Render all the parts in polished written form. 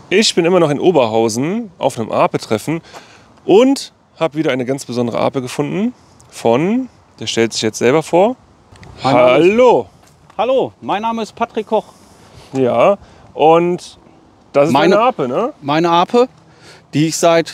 Ich bin immer noch in Oberhausen auf einem Ape-Treffen und habe wieder eine ganz besondere Ape gefunden von, der stellt sich jetzt selber vor. Hallo! Hallo, mein Name ist Patrick Koch. Ja, und das ist meine Ape, ne? Meine Ape, die ich seit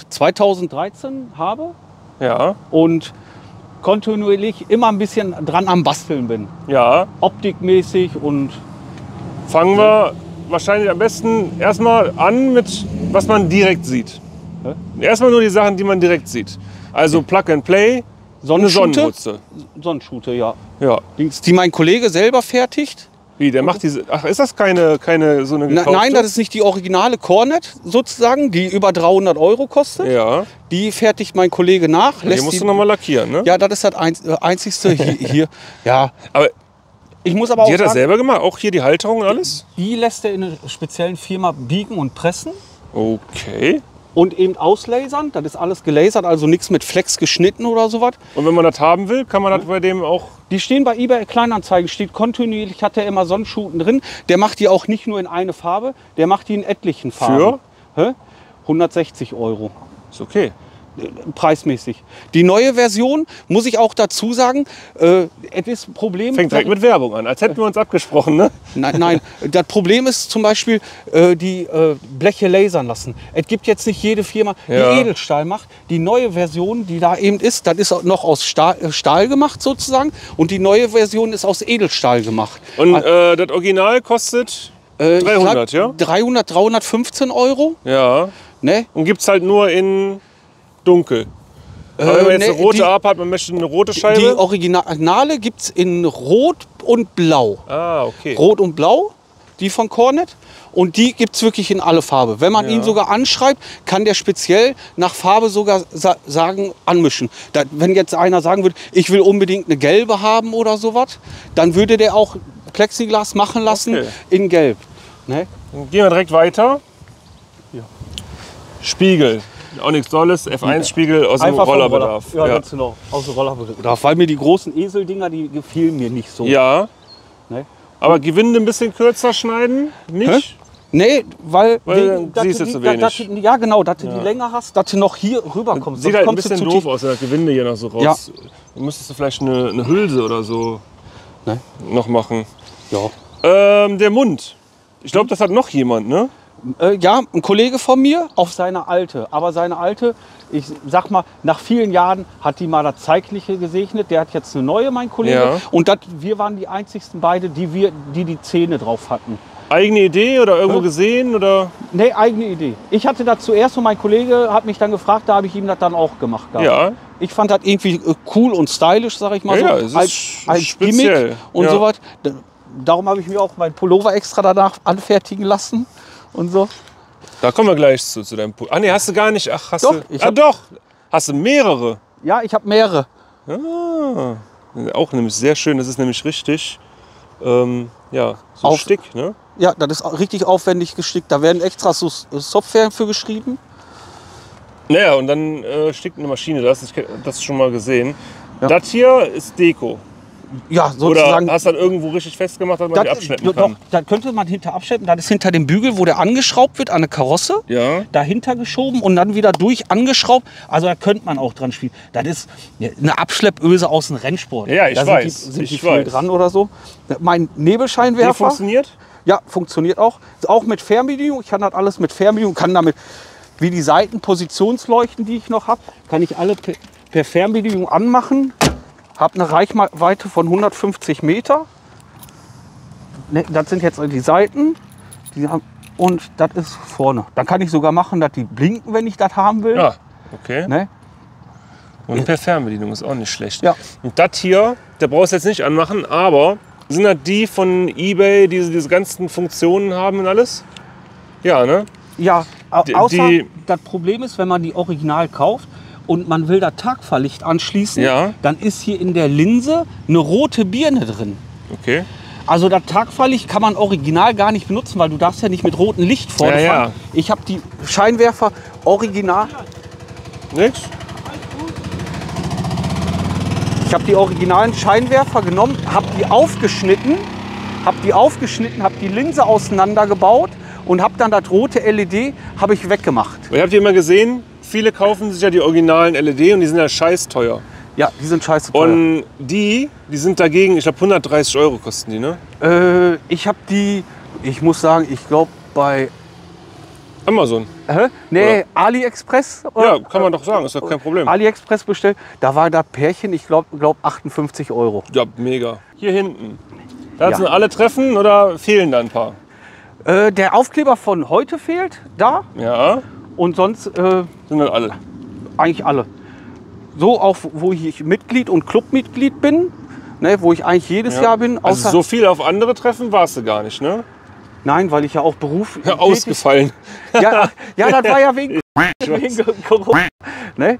2013 habe. Ja. Und kontinuierlich immer ein bisschen dran am Basteln bin. Ja. Optikmäßig und... Fangen wir wahrscheinlich am besten erstmal an mit, was man direkt sieht. Erstmal nur die Sachen, die man direkt sieht. Also Plug and Play, eine Sonnenbutze. Sonnenschute, ja. Ja. Die mein Kollege selber fertigt. Wie, der macht diese... Ach, ist das keine so eine gekaufte? Nein, das ist nicht die originale Cornet sozusagen, die über 300 € kostet. Ja. Die fertigt mein Kollege nach. Die musst du nochmal lackieren, ne? Ja, das ist das Einzigste hier. Ja. Aber ich muss aber auch die hat er sagen, selber gemacht? Auch hier die Halterung und alles? Die lässt er in einer speziellen Firma biegen und pressen. Okay. Und eben auslasern. Das ist alles gelasert, also nichts mit Flex geschnitten oder sowas. Und wenn man das haben will, kann man das bei dem auch... Die stehen bei eBay Kleinanzeigen, steht kontinuierlich, hat er immer Sonnenschuten drin. Der macht die auch nicht nur in eine Farbe, der macht die in etlichen Farben. Für? 160 €. Ist okay. Preismäßig. Die neue Version, muss ich auch dazu sagen, es ist ein Problem... Fängt direkt mit Werbung an, als hätten wir uns abgesprochen, ne? Nein, das Problem ist zum Beispiel, die Bleche lasern lassen. Es gibt jetzt nicht jede Firma, die Edelstahl macht. Die neue Version, die da eben ist, das ist noch aus Stahl gemacht sozusagen. Und die neue Version ist aus Edelstahl gemacht. Und das Original kostet 300, ja? 315 €. Ja. Ne? Und gibt es halt nur in dunkel. Aber wenn man jetzt eine rote Ape hat, man möchte eine rote Scheibe? Die Originale gibt es in Rot und Blau. Ah, okay. Rot und Blau, die von Cornet. Und die gibt es wirklich in alle Farbe. Wenn man ihn sogar anschreibt, kann der speziell nach Farbe sogar sagen, anmischen. Wenn jetzt einer sagen würde, ich will unbedingt eine gelbe haben oder sowas, dann würde der auch Plexiglas machen lassen in gelb. Ne? Dann gehen wir direkt weiter. Ja. Spiegel. Auch nichts Tolles, F1-Spiegel aus dem Rollerbedarf. Ja, ganz genau, aus dem Rollerbedarf. Weil mir die großen Eseldinger, die gefielen mir nicht so. Ja. Ne? Aber Gewinde ein bisschen kürzer schneiden? Nicht? Nee, weil dann siehst du zu wenig. Ja, genau, dass du die Länger hast, dass du noch hier rüber kommst. Sieht halt ein bisschen doof aus, wenn das Gewinde hier noch so raus. Ja. Dann müsstest du vielleicht eine Hülse oder so noch machen. Ja. Der Mund. Ich glaube, das hat noch jemand, ne? Ja, ein Kollege von mir auf seine alte. Aber seine alte, ich sag mal, nach vielen Jahren hat die mal das Zeitliche gesegnet. Der hat jetzt eine neue, mein Kollege. Ja. Und wir waren die einzigsten beide, die Zähne drauf hatten. Eigene Idee oder irgendwo gesehen? Oder? Nee, eigene Idee. Ich hatte das zuerst und mein Kollege hat mich dann gefragt, da habe ich ihm das dann auch gemacht. Ja. Ich fand das irgendwie cool und stylisch, sag ich mal so. Ja, es ist als speziell. Gimmick und sowas. Darum habe ich mir auch meinen Pullover extra danach anfertigen lassen. Und so. Da kommen wir gleich zu deinem Pullover. Ah nee, hast du gar nicht. Ach, hast doch, du? Doch. Hast du mehrere? Ja, ich habe mehrere. Ah, auch nämlich sehr schön. Das ist nämlich richtig, so Stick, ne? Ja, das ist richtig aufwendig gestickt. Da werden extra so Software für geschrieben. Naja, und dann stickt eine Maschine das. Ich habe das schon mal gesehen. Ja. Das hier ist Deko. Ja, sozusagen. Oder hast du das irgendwo richtig festgemacht, dass man die abschleppen kann? Doch, da könnte man hinter abschleppen. Das ist hinter dem Bügel, wo der angeschraubt wird an eine Karosse. Ja. Dahinter geschoben und dann wieder durch angeschraubt. Also da könnte man auch dran spielen. Das ist eine Abschleppöse aus dem Rennsport. Ja, ich weiß. Sind die viel dran oder so. Mein Nebelscheinwerfer. Der funktioniert? Ja, funktioniert auch. Auch mit Fernbedienung. Ich kann das alles mit Fernbedienung. Kann damit, wie die Seitenpositionsleuchten, die ich noch habe, kann ich alle per Fernbedienung anmachen. Habe eine Reichweite von 150 Meter. Ne, das sind jetzt die Seiten. Und das ist vorne. Dann kann ich sogar machen, dass die blinken, wenn ich das haben will. Ja, okay. Ne? Und per Fernbedienung ist auch nicht schlecht. Ja. Und das hier, der brauchst du jetzt nicht anmachen, aber sind das die von eBay, die diese ganzen Funktionen haben und alles? Ja, ne? Ja, außer das Problem ist, wenn man die original kauft, und man will da Tagfahrlicht anschließen, dann ist hier in der Linse eine rote Birne drin. Okay. Also das Tagfahrlicht kann man original gar nicht benutzen, weil du darfst ja nicht mit rotem Licht vorne fahren. Ja. Ich habe die Scheinwerfer original... Nix? Ich habe die originalen Scheinwerfer genommen, habe die aufgeschnitten, habe die Linse auseinandergebaut und habe dann das rote LED habe ich weggemacht. Und ihr habt ja immer gesehen, viele kaufen sich ja die originalen LED und die sind ja scheiß teuer. Ja, die sind scheiße teuer. Und die sind dagegen, ich glaube 130 € kosten die, ne? Ich habe die, ich muss sagen, ich glaube bei Amazon. Nee, Oder? AliExpress. Ja, kann man doch sagen, ist doch kein Problem. AliExpress bestellt, da war das Pärchen, ich glaube 58 €. Ja, mega. Hier hinten. Da Ja. sind alle Treffen oder fehlen da ein paar? Der Aufkleber von heute fehlt da Ja, und sonst sind dann alle. eigentlich alle. So auch, wo ich Mitglied und Clubmitglied bin, ne, wo ich eigentlich jedes Jahr bin. Also so viel auf andere Treffen warst du gar nicht, ne? Nein, weil ich ja auch beruflich Ja, ausgefallen. Ja, das war ja wegen Corona. Ne?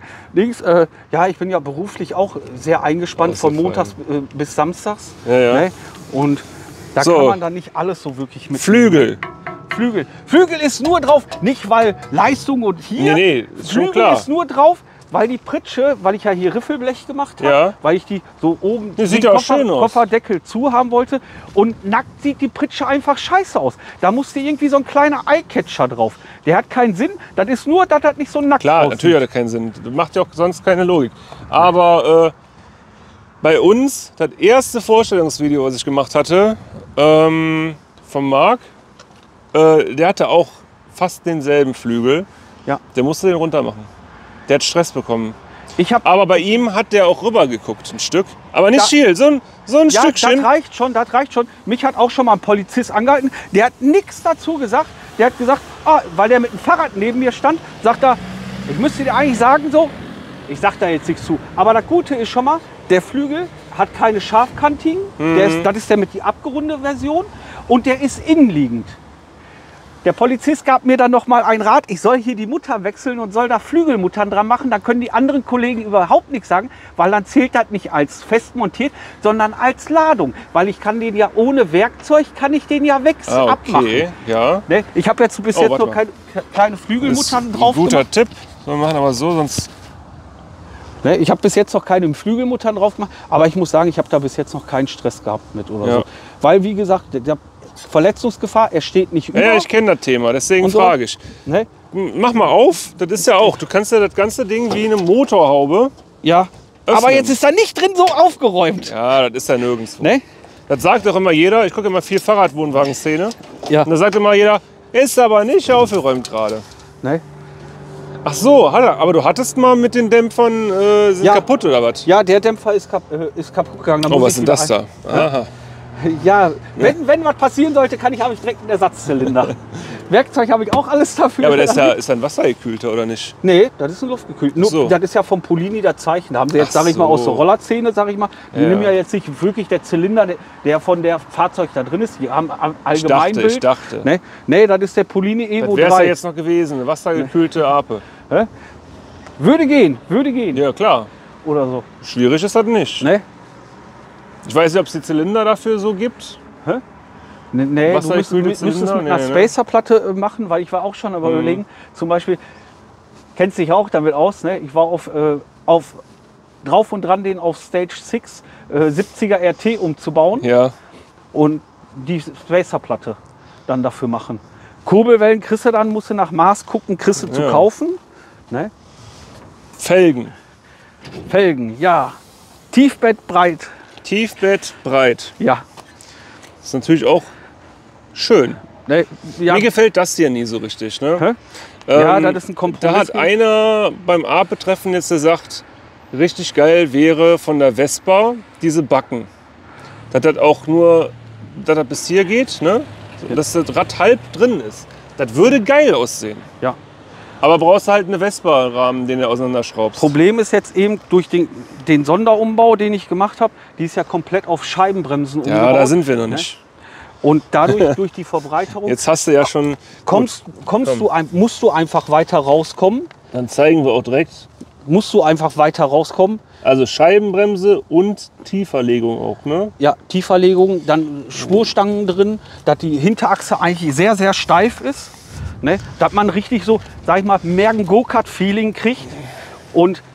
Ja, ich bin ja beruflich auch sehr eingespannt von Montags bis Samstags. Ja, ja. Ne? Und da So. kann man dann nicht alles so wirklich mit. Flügel. Flügel ist nur drauf, nicht weil Leistung und hier. Nee, ist schon Flügel klar. ist nur drauf, weil die Pritsche, weil ich ja hier Riffelblech gemacht habe, Ja. weil ich die so oben Die sieht den ja auch schön aus. Kofferdeckel zu haben wollte. Und nackt sieht die Pritsche einfach scheiße aus. Da musste irgendwie so ein kleiner Eyecatcher drauf. Der hat keinen Sinn. Das ist nur, dass das nicht so nackt Klar, aussieht. natürlich hat das keinen Sinn. Das macht ja auch sonst keine Logik. Aber bei uns, das erste Vorstellungsvideo, was ich gemacht hatte, von Marc, der hatte auch fast denselben Flügel. Ja. Der musste den runter machen. Der hat Stress bekommen. Ich habe Aber bei ihm hat der auch rüber geguckt, ein Stück. Aber nicht Da- viel, so ein Ja, Stückchen. das reicht schon. Mich hat auch schon mal ein Polizist angehalten. Der hat nichts dazu gesagt. Der hat gesagt, weil der mit dem Fahrrad neben mir stand, sagt er, ich müsste dir eigentlich sagen so, ich sag da jetzt nichts zu. Aber das Gute ist schon mal, der Flügel hat keine Scharfkantigen. Das ist der mit die abgerundete Version. Und der ist innenliegend. Der Polizist gab mir dann noch mal einen Rat, ich soll hier die Mutter wechseln und soll da Flügelmuttern dran machen. Dann können die anderen Kollegen überhaupt nichts sagen, weil dann zählt das nicht als fest montiert, sondern als Ladung. Weil ich kann den ja ohne Werkzeug, kann ich den ja abmachen. Okay, ja. Ne? Ich habe jetzt bis jetzt warte noch mal. keine Das ist Flügelmuttern ein drauf guter gemacht. Tipp. Wir machen aber so, sonst. Ne? Ich habe bis jetzt noch keine Flügelmuttern drauf gemacht, aber ich muss sagen, ich habe da bis jetzt noch keinen Stress gehabt mit oder Ja. so. Weil, wie gesagt, der Verletzungsgefahr, er steht nicht über. Ja, ich kenne das Thema, deswegen Und so. frage ich. Ne? Mach mal auf, das ist ja auch. Du kannst ja das ganze Ding wie eine Motorhaube. Ja. Öffnen. Aber jetzt ist da nicht drin so aufgeräumt. Ja, das ist ja nirgendwo. Ne? Das sagt doch immer jeder. Ich gucke immer viel Fahrradwohnwagen-Szene. Ja. Und da sagt immer jeder, ist aber nicht aufgeräumt gerade. Ne? Ach so, aber du hattest mal mit den Dämpfern, sind Ja. kaputt oder was? Ja, der Dämpfer ist kaputt gegangen. Da Oh, muss was ich ist denn wieder das da? Aha. Ja, wenn was passieren sollte, habe ich direkt einen Ersatzzylinder. Werkzeug habe ich auch alles dafür. Ja, aber das ist ein wassergekühlter, oder nicht? Nee, das ist ein luftgekühlt. Nur, so. Das ist ja vom Polini das Zeichen. Da haben sie jetzt, Ach sage ich mal, aus so. der Rollerzähne, sage ich mal. Die Ja. nehmen ja jetzt nicht wirklich der Zylinder, der von der Fahrzeug da drin ist. Die haben Allgemeinbild. Ich dachte. Nee, das ist der Polini Das Evo wäre es 3. ja jetzt noch gewesen, eine wassergekühlte Ape. Würde gehen. Ja, klar. Oder so. Schwierig ist das nicht. Ne? Ich weiß nicht, ob es die Zylinder dafür so gibt. Nee, du Wassergekühlte müsstest es Zylinder? mit einer Nee, ne? Spacerplatte machen, weil ich war auch schon aber überlegen, zum Beispiel, kennst dich auch damit aus, ne? Ich war auf drauf und dran, den auf Stage 6 70er RT umzubauen Ja. und die Spacerplatte dann dafür machen. Kurbelwellen kriegst du dann, musst du nach Maß gucken, kriegst du zu Ja. kaufen. Ne? Felgen. Felgen, ja. Tiefbett breit, Tiefbett, breit. ja. Das ist natürlich auch schön. Ne? Ja. Mir gefällt das hier nie so richtig. Ne? Hä? Ja, das ist ein Kompromiss. Da hat einer beim Ape-Treffen jetzt gesagt, richtig geil wäre von der Vespa diese Backen. Dass das auch nur, dass das bis hier geht, ne? Dass das Rad halb drin ist. Das würde geil aussehen. Ja. Aber brauchst du halt eine Vespa-Rahmen, den du auseinanderschraubst. Problem ist jetzt eben durch den Sonderumbau, den ich gemacht habe, die ist ja komplett auf Scheibenbremsen umgebaut. Ja, da sind wir noch nicht. Und dadurch, durch die Verbreiterung, Jetzt hast du ja schon. musst du einfach weiter rauskommen. Dann zeigen wir auch direkt. Musst du einfach weiter rauskommen. Also Scheibenbremse und Tieferlegung auch, ne? Ja, Tieferlegung, dann Spurstangen drin, dass die Hinterachse eigentlich sehr, sehr steif ist. Ne? Dass man richtig so, sag ich mal, mehr ein Go-Kart-Feeling kriegt. Und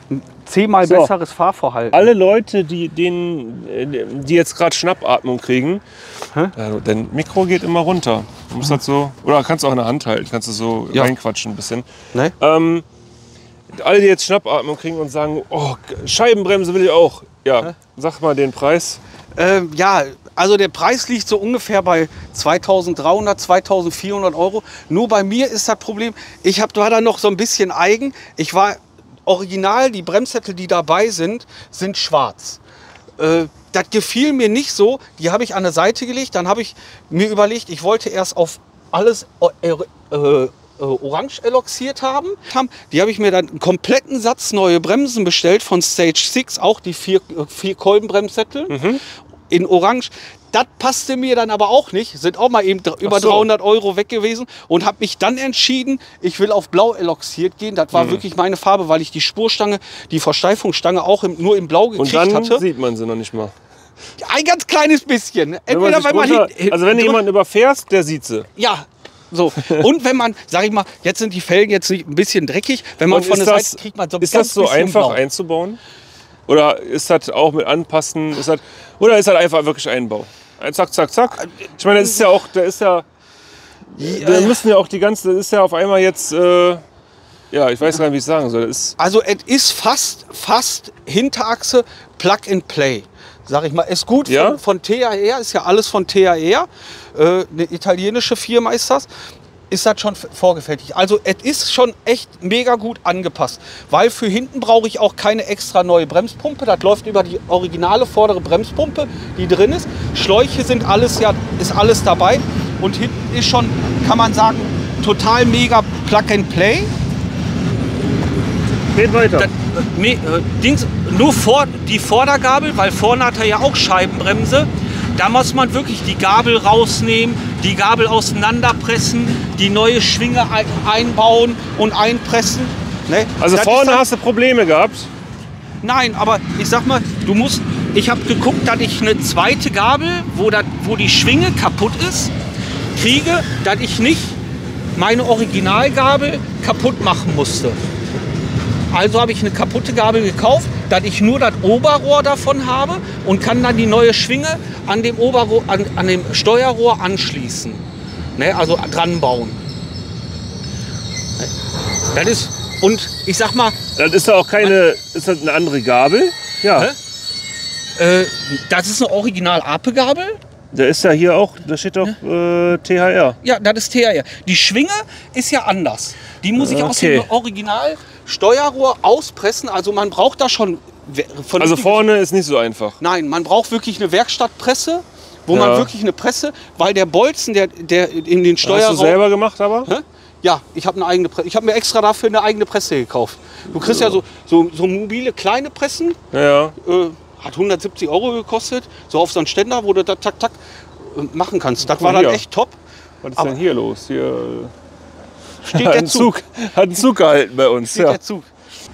10-mal So. besseres Fahrverhalten. Alle Leute, die jetzt gerade Schnappatmung kriegen, dein Mikro geht immer runter. Du musst halt so, oder kannst du auch in der Hand halten, kannst du so reinquatschen ein bisschen. Ne? Alle, die jetzt Schnappatmung kriegen und sagen, oh, Scheibenbremse will ich auch. Ja, sag mal den Preis. Ja, also der Preis liegt so ungefähr bei 2.300, 2.400 Euro. Nur bei mir ist das Problem, war da noch so ein bisschen eigen. Ich war original, die Bremssättel, die dabei sind schwarz. Das gefiel mir nicht so. Die habe ich an der Seite gelegt. Dann habe ich mir überlegt, ich wollte erst auf alles orange eloxiert haben. Die habe ich mir dann einen kompletten Satz neue Bremsen bestellt von Stage 6, auch die 4 Kolbenbremssättel in orange. Das passte mir dann aber auch nicht, sind auch mal eben über 300 Euro weg gewesen und habe mich dann entschieden, ich will auf blau eloxiert gehen. Das war wirklich meine Farbe, weil ich die Spurstange, die Versteifungsstange auch nur in blau gekriegt Und dann hatte. sieht man sie noch nicht mal. Ein ganz kleines bisschen. Entweder, also wenn du jemanden überfährst, der sieht sie. Ja. So. Und wenn man, sag ich mal, jetzt sind die Felgen jetzt ein bisschen dreckig, wenn man Und von der Seite kriegt man so ein ist ganz das so bisschen einfach blau. einzubauen? Oder ist das auch mit Anpassen? Oder ist das einfach wirklich Einbau? Zack, zack, zack. Ich meine, das ist ja auch, wir müssen ja auch die ganze, das ist ja auf einmal jetzt, ja, ich weiß gar nicht, wie ich es sagen soll. Also es ist fast Hinterachse Plug and Play. Sag ich mal, ist gut von TAR, ist ja alles von TAR, eine italienische Firma ist das. Ist das schon vorgefertigt. Also es ist schon echt mega gut angepasst, weil für hinten brauche ich auch keine extra neue Bremspumpe. Das läuft über die originale vordere Bremspumpe, die drin ist. Schläuche ist alles dabei und hinten ist schon, kann man sagen, total mega Plug and Play. Geht weiter. Nur die Vordergabel, weil vorne hat er ja auch Scheibenbremse. Da muss man wirklich die Gabel rausnehmen, die Gabel auseinanderpressen, die neue Schwinge einbauen und einpressen. Ne? Also das vorne hast du Probleme gehabt? Nein, aber ich sag mal, ich habe geguckt, dass ich eine zweite Gabel, wo die Schwinge kaputt ist, kriege, dass ich nicht meine Originalgabel kaputt machen musste. Also habe ich eine kaputte Gabel gekauft, dass ich nur das Oberrohr davon habe und kann dann die neue Schwinge an dem Oberrohr, an dem Steuerrohr anschließen. Ne, also dran bauen. Das ist, und ich sag mal... Das ist ja auch keine, ist das eine andere Gabel? Ja. Das ist eine Original-Ape-Gabel. Da ist ja hier auch, da steht doch THR. Ja, das ist THR. Die Schwinge ist ja anders. Die muss ich aus dem Original-Steuerrohr auspressen. Also man braucht da schon... Also vorne ist nicht so einfach. Nein, man braucht wirklich eine Werkstattpresse, wo man wirklich eine Presse, weil der Bolzen, der in den Steuerraum... Hast du selber gemacht aber? Ja, ich habe eine eigene Presse. Ich habe mir extra dafür eine eigene Presse gekauft. Du kriegst ja so mobile kleine Pressen. Ja. Hat 170 Euro gekostet. So auf so einen Ständer, wo du da tak machen kannst. Das war hier. dann echt top. Was ist denn hier los? Hier steht der Zug. Hat einen Zug gehalten bei uns. Steht der Zug.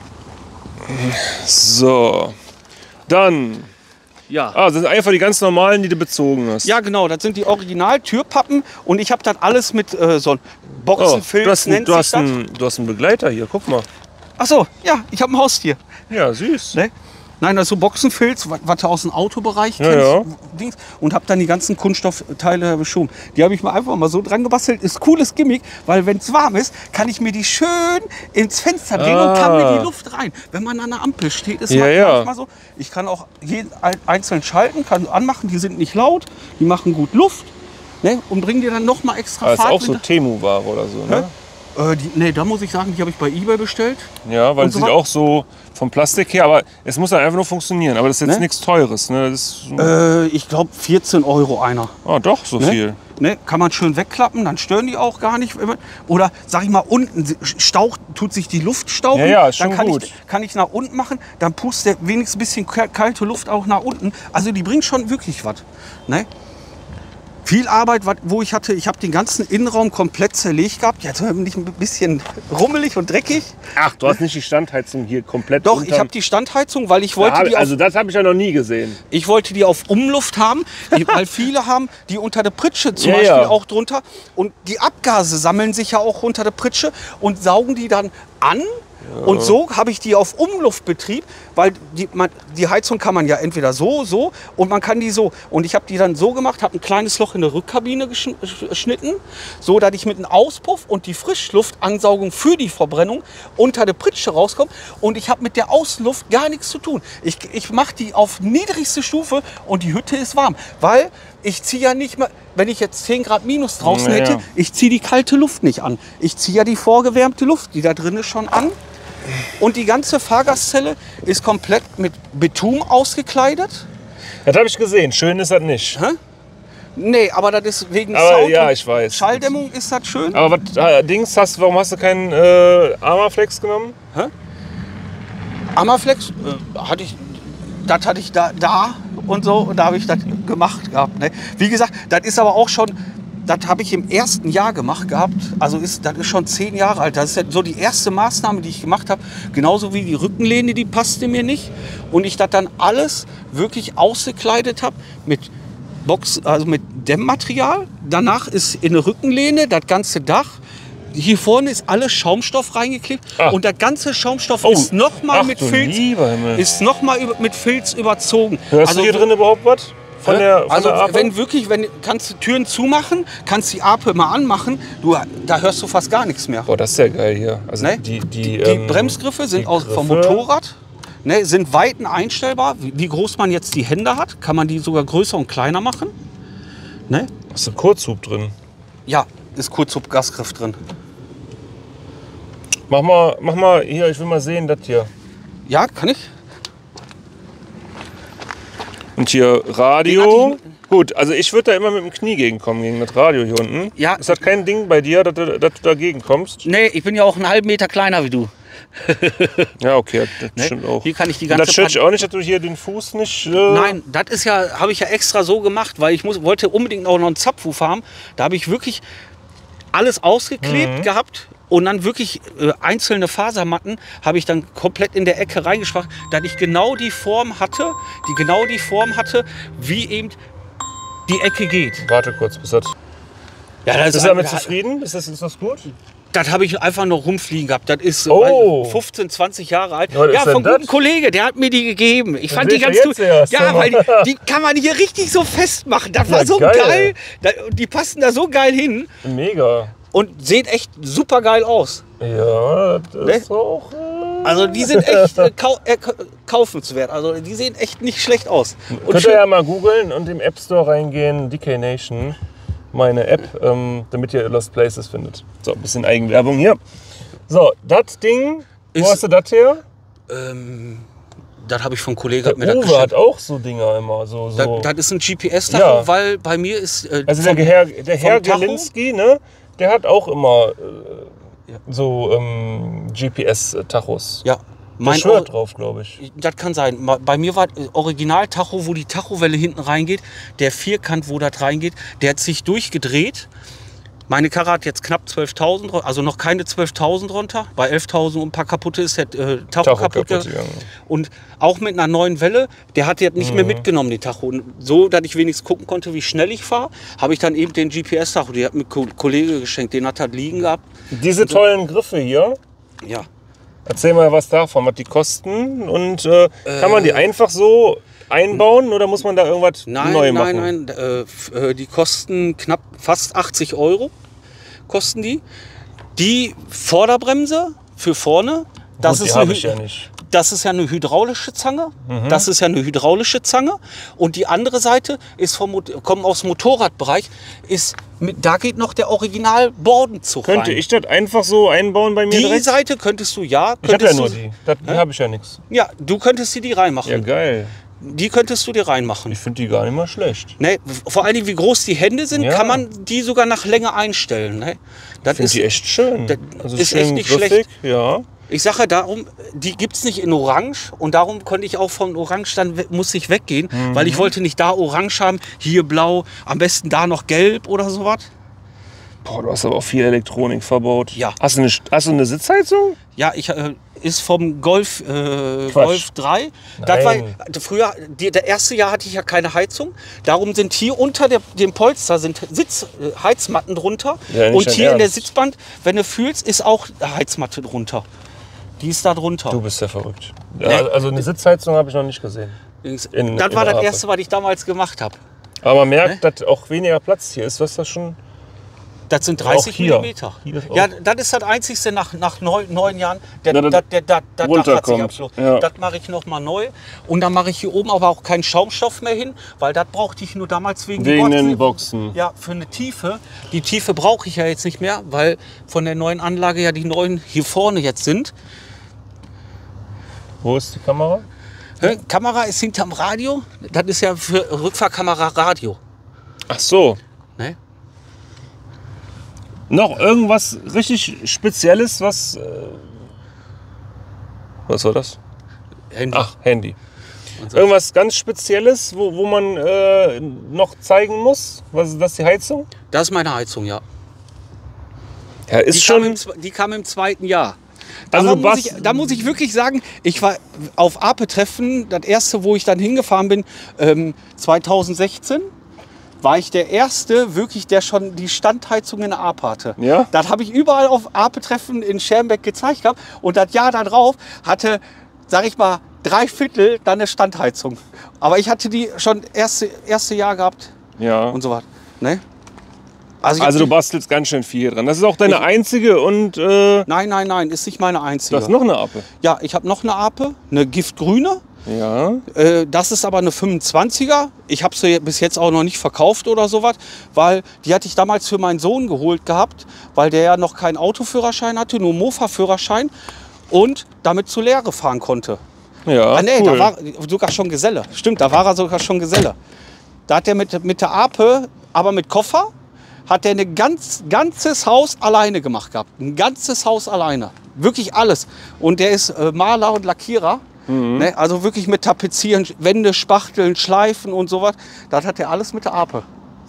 So. Dann. Ja. Das sind einfach die ganz normalen, die du bezogen hast. Ja, genau. Das sind die Original-Türpappen. Und ich habe das alles mit so einem Boxenfilz, nennt sich das. Du hast einen Begleiter hier, guck mal. Ach so, ja, ich habe ein Haustier. Ja, süß. Ne? Nein, das ist so Boxenfilz, was du aus dem Autobereich kennst. Ja. Dings, und habe dann die ganzen Kunststoffteile beschoben. Die habe ich mir einfach mal so dran gebastelt. Ist cooles Gimmick, weil wenn es warm ist, kann ich mir die schön ins Fenster drehen und kann mir die Luft rein. Wenn man an der Ampel steht, ist manchmal so. Ich kann auch jeden einzeln schalten, kann anmachen, die sind nicht laut, die machen gut Luft, ne? Und bringen dir dann noch mal extra Das ist Fahrt. auch so Temu-Ware oder so, ne? Nee, da muss ich sagen, die habe ich bei eBay bestellt. Ja, weil Und sie so sieht auch so vom Plastik her, aber es muss dann einfach nur funktionieren. Aber das ist jetzt nichts Teures. Ne? Das ist ich glaube 14 Euro einer. Doch, so viel. Ne? Kann man schön wegklappen, dann stören die auch gar nicht. Oder sag ich mal, unten tut sich die Luft stauchen. Ja, ist schon dann gut. kann ich nach unten machen, dann pustet der wenigstens ein bisschen kalte Luft auch nach unten. Also die bringt schon wirklich was. Ne? Viel Arbeit, wo ich hatte. Ich habe den ganzen Innenraum komplett zerlegt gehabt. Jetzt nicht ein bisschen rummelig und dreckig. Ach, du hast nicht die Standheizung hier komplett Doch, ich habe die Standheizung, weil ich wollte die also das habe ich ja noch nie gesehen. Ich wollte die auf Umluft haben, weil viele haben die unter der Pritsche zum Beispiel auch drunter. Und die Abgase sammeln sich ja auch unter der Pritsche und saugen die dann an. Und so habe ich die auf Umluftbetrieb, weil die Heizung kann man ja entweder so und man kann die so. Und ich habe die dann so gemacht, habe ein kleines Loch in der Rückkabine geschnitten, so dass ich mit einem Auspuff und die Frischluftansaugung für die Verbrennung unter der Pritsche rauskomme. Und ich habe mit der Außenluft gar nichts zu tun. Ich mache die auf niedrigste Stufe und die Hütte ist warm. Weil ich ziehe ja nicht mehr, wenn ich jetzt 10 Grad minus draußen hätte, ich ziehe die kalte Luft nicht an. Ich ziehe ja die vorgewärmte Luft, die da drin ist, schon an. Und die ganze Fahrgastzelle ist komplett mit Beton ausgekleidet. Das habe ich gesehen. Schön ist das nicht. Hä? Nee, aber das ist wegen Aber Sound ja, und ich weiß. Schalldämmung ist das schön. Aber warum hast du keinen Armaflex genommen? Hä? Armaflex hatte ich da und so. Und da habe ich das gemacht gehabt. Ne? Wie gesagt, das ist aber auch schon... Das habe ich im ersten Jahr gemacht gehabt. Also das ist schon 10 Jahre alt. Das ist ja so die erste Maßnahme, die ich gemacht habe. Genauso wie die Rückenlehne, die passte mir nicht. Und ich das dann alles wirklich ausgekleidet habe mit mit Dämmmaterial. Danach ist in der Rückenlehne das ganze Dach. Hier vorne ist alles Schaumstoff reingeklebt. Und der ganze Schaumstoff ist nochmal mit Filz überzogen. Hörst du hier drin überhaupt was? Von der Ape? Wenn kannst du Türen zumachen, kannst die Ape mal anmachen, da hörst du fast gar nichts mehr. Boah, das ist ja geil hier. Also ne? Die Bremsgriffe sind vom Motorrad, ne, sind Weiten einstellbar. Wie groß man jetzt die Hände hat, kann man die sogar größer und kleiner machen. Ne? Ist ein Kurzhub drin? Ja, ist Kurzhub-Gasgriff drin. Mach mal hier, ich will mal sehen, das hier. Ja, kann ich. Und hier Radio. Gut, also ich würde da immer mit dem Knie gegenkommen, gegen das Radio hier unten. Ja. Ist das kein Ding bei dir, dass du dagegen kommst? Nee, ich bin ja auch einen halben Meter kleiner wie du. Ja, okay, das stimmt auch. Hier kann ich die ganze das stört dich auch nicht, dass du hier den Fuß nicht... Nein, das ist ja, habe ich ja extra so gemacht, weil ich wollte unbedingt auch noch einen Zapfhuf haben. Da habe ich wirklich alles ausgeklebt gehabt. Und dann wirklich einzelne Fasermatten habe ich dann komplett in der Ecke reingeschwach, dass ich genau die Form hatte, wie eben die Ecke geht. Warte kurz, bis das... Ja, bist du damit zufrieden? Ist das gut? Das habe ich einfach noch rumfliegen gehabt. Das ist 15, 20 Jahre alt. Ja, von einem guten Kollege, der hat mir die gegeben. Ich fand die ganz gut. Ja, weil die kann man hier richtig so festmachen. Das war so geil. Die passen da so geil hin. Mega. Und sehen echt super geil aus. Ja, das ist auch... Also die sind echt kaufenswert. Also die sehen echt nicht schlecht aus. Und könnt ihr ja mal googeln und im App Store reingehen, DK Nation, meine App, damit ihr Lost Places findet. So, ein bisschen Eigenwerbung hier. So, das Ding, wo hast du das her? Das habe ich vom Kollegen. Der Uwe hat auch so Dinger immer. So. Das ist ein GPS-Tacho, weil bei mir ist... also der Herr Gelinski, ne? Der hat auch immer so GPS-Tachos. Ja. Mein Shirt drauf, glaube ich. Das kann sein. Bei mir war Original-Tacho, wo die Tachowelle hinten reingeht. Der Vierkant, wo das reingeht, der hat sich durchgedreht. Meine Karre hat jetzt knapp 12.000, also noch keine 12.000 runter. Bei 11.000 und ein paar kaputte ist der Tacho kaputt gegangen. Und auch mit einer neuen Welle, der hat jetzt nicht mehr mitgenommen, die Tacho. Und so, dass ich wenigstens gucken konnte, wie schnell ich fahre, habe ich dann eben den GPS-Tacho, die hat mir ein Kollege geschenkt, den hat er liegen gehabt. Diese tollen Griffe hier? Ja. Erzähl mal was davon, was die kosten. Und kann man die einfach so einbauen oder muss man da irgendwas neu machen? Nein. Die kosten fast 80 €. Kosten die. Die Vorderbremse für vorne, das ist eine hydraulische Zange. Das ist ja eine hydraulische Zange. Und die andere Seite ist kommt aus dem Motorradbereich. Da geht noch der Original-Bordenzug rein. Könnte ich das einfach so einbauen bei mir direkt? Die Seite könntest du, ja. Ich habe ja nur die. Die habe ich ja nichts. Ja, du könntest die reinmachen. Ja, geil. Die könntest du dir reinmachen. Ich finde die gar nicht mal schlecht. Ne, vor allem, wie groß die Hände sind, kann man die sogar nach Länge einstellen. Ne? Ich finde die echt schön. Das ist echt nicht schlecht. Ja. Ich sage ja darum, die gibt es nicht in Orange. Und darum konnte ich auch von Orange, muss ich weggehen. Weil ich wollte nicht da Orange haben, hier blau, am besten da noch gelb oder sowas. Boah, du hast aber auch viel Elektronik verbaut. Ja. Hast du eine Sitzheizung? Ja, ist vom Golf 3. Das war, früher, das erste Jahr hatte ich ja keine Heizung. Darum sind hier unter dem Polster sind Heizmatten drunter. Ja, und hier in der Sitzbank, wenn du fühlst, ist auch eine Heizmatte drunter. Die ist da drunter. Du bist ja verrückt. Ja, also eine Sitzheizung habe ich noch nicht gesehen. Das war das Erste, was ich damals gemacht habe. Aber man merkt, dass auch weniger Platz hier ist. Was ist das schon? Das sind 30 hier. Millimeter. Hier Ja, das ist das Einzige nach 9 Jahren. Das runterkommt. hat sich abgeschlossen. Ja. Das mache ich nochmal neu. Und dann mache ich hier oben aber auch keinen Schaumstoff mehr hin, weil das brauchte ich nur damals wegen den Boxen. Ja, für eine Tiefe. Die Tiefe brauche ich ja jetzt nicht mehr, weil von der neuen Anlage ja die neuen hier vorne jetzt sind. Wo ist die Kamera? Kamera ist hinterm Radio. Das ist ja für Rückfahrkamera Radio. Ach so. Ne? Noch irgendwas richtig Spezielles, was war das? Handy. Ach, Handy. So. Irgendwas ganz Spezielles, wo man noch zeigen muss? Was ist das, die Heizung? Das ist meine Heizung, ja. Ja, ist Die kam im 2. Jahr. Also Da muss ich wirklich sagen, ich war auf Ape-Treffen, das erste, wo ich dann hingefahren bin, 2016, war ich der Erste, wirklich, der schon die Standheizung in der Ape hatte. Ja? Das habe ich überall auf Ape-Treffen in Schermbeck gezeigt gehabt. Und das Jahr darauf hatte, sag ich mal, 3/4 dann eine Standheizung. Aber ich hatte die schon erste Jahr gehabt Ja. und so was. Ne? Also du bastelst ganz schön viel dran. Das ist auch deine einzige und Nein, ist nicht meine du einzige. hast noch eine Ape. Ja, ich habe noch eine Ape, eine Giftgrüne. Ja. Das ist aber eine 25er. Ich habe sie bis jetzt auch noch nicht verkauft oder sowas, weil die hatte ich damals für meinen Sohn geholt gehabt, weil der ja noch keinen Autoführerschein hatte, nur Mofa-Führerschein und damit zur Lehre fahren konnte. Ja, Nee, cool. da war sogar schon Geselle. Stimmt, da war er sogar schon Geselle. Da hat er mit der Ape, aber mit Koffer, hat er ein ganzes Haus alleine gemacht gehabt. Ein ganzes Haus alleine. Wirklich alles. Und der ist Maler und Lackierer. Ne? Also wirklich mit Tapezieren, Wände, Spachteln, Schleifen und sowas. Das hat er alles mit der Ape.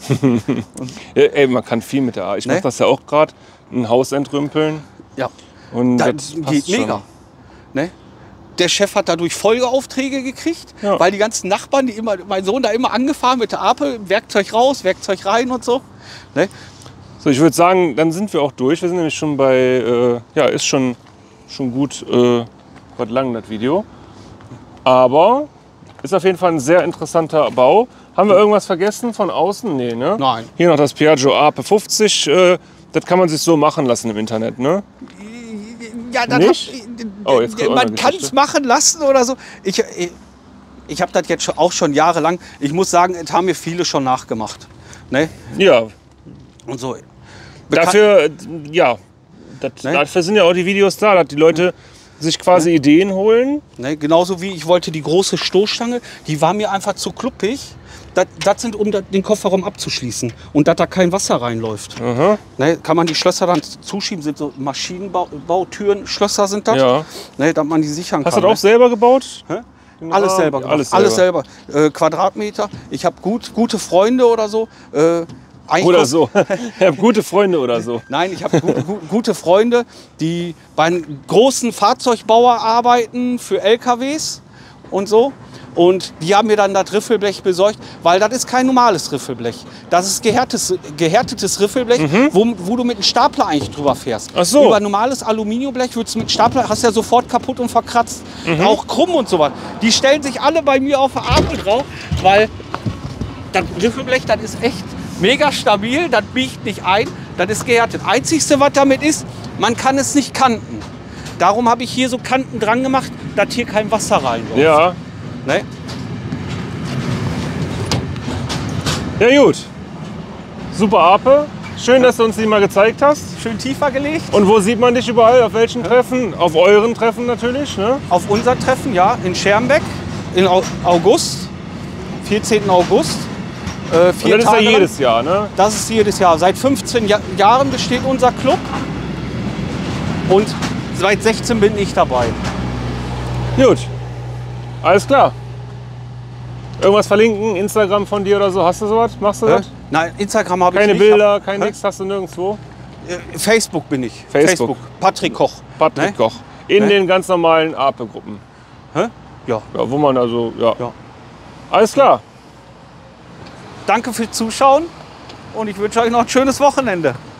Ja, ey, man kann viel mit der Ape. Ich mache das ja auch gerade. Ein Haus entrümpeln. Ja. Und Das das passt geht schon. mega. Ne? Der Chef hat dadurch Folgeaufträge gekriegt, Ja. weil die ganzen Nachbarn, mein Sohn da immer angefahren mit der Ape, Werkzeug raus, Werkzeug rein und so. Ne? So, ich würde sagen, dann sind wir auch durch. Wir sind nämlich schon bei, ja, ist schon gut, was lang das Video. Aber ist auf jeden Fall ein sehr interessanter Bau. Haben wir irgendwas vergessen von außen? Nee, ne? Nein. Hier noch das Piaggio Ape 50. Das kann man sich so machen lassen im Internet, ne? Ja, das Nicht? Oh, jetzt kommt auch man eine kann es Geschichte. machen lassen oder so. Ich habe das jetzt auch schon jahrelang. Ich muss sagen, es haben mir viele schon nachgemacht. Ne? Ja, Und so. dafür, ja, Ne? dafür sind ja auch die Videos da, dass die Leute sich quasi Ideen holen. Ne? Genauso wie ich wollte die große Stoßstange, die war mir einfach zu kluppig. Das sind, um den Kofferraum abzuschließen und dass da kein Wasser reinläuft. Aha. Ne? Kann man die Schlösser dann zuschieben, sind so Maschinenbautüren, Schlösser sind das. Ja. Ne? Dass man die sichern Hast du kann. das auch selber gebaut? Hä? Alles selber gemacht. Alles selber. Quadratmeter. Ich habe gute Freunde oder so. Oder so. Ich habe gute Freunde oder so. Nein, ich habe gute Freunde, die bei einem großen Fahrzeugbauer arbeiten für LKWs und so. Und die haben mir dann das Riffelblech besorgt, weil das ist kein normales Riffelblech. Das ist gehärtetes Riffelblech, wo du mit einem Stapler eigentlich drüber fährst. Ach so. Über normales Aluminiumblech würdest du mit Stapler, hast ja sofort kaputt und verkratzt. Auch krumm und sowas. Die stellen sich alle bei mir auf der Ape drauf, weil das Riffelblech, das ist echt mega stabil, das biegt nicht ein, das ist gehärtet. Einzigste, was damit ist, man kann es nicht kanten. Darum habe ich hier so Kanten dran gemacht, dass hier kein Wasser reinläuft. Ja. Ne? Ja gut. Super Ape. Schön, dass du uns die mal gezeigt hast. Schön tiefer gelegt. Und wo sieht man dich überall? Auf welchen Treffen? Auf euren Treffen natürlich, ne? Auf unser Treffen, ja, in Schermbeck, im August, 14. August. Und das ist ja jedes Jahr, ne? Das ist jedes Jahr. Seit 15 Jahren besteht unser Club. Und seit 16 bin ich dabei. Gut. Alles klar. Irgendwas verlinken? Instagram von dir oder so? Hast du sowas? Machst du das? Nein, Instagram habe ich Keine nicht. Bilder, kein nix, hast du nirgendwo? Facebook bin ich. Facebook. Patrick Koch. Patrick Ne? Koch. In Ne? den ganz normalen Ape-Gruppen. Hä? Ja. Ja, wo man also, ja. Ja. Alles klar. Danke fürs Zuschauen und ich wünsche euch noch ein schönes Wochenende.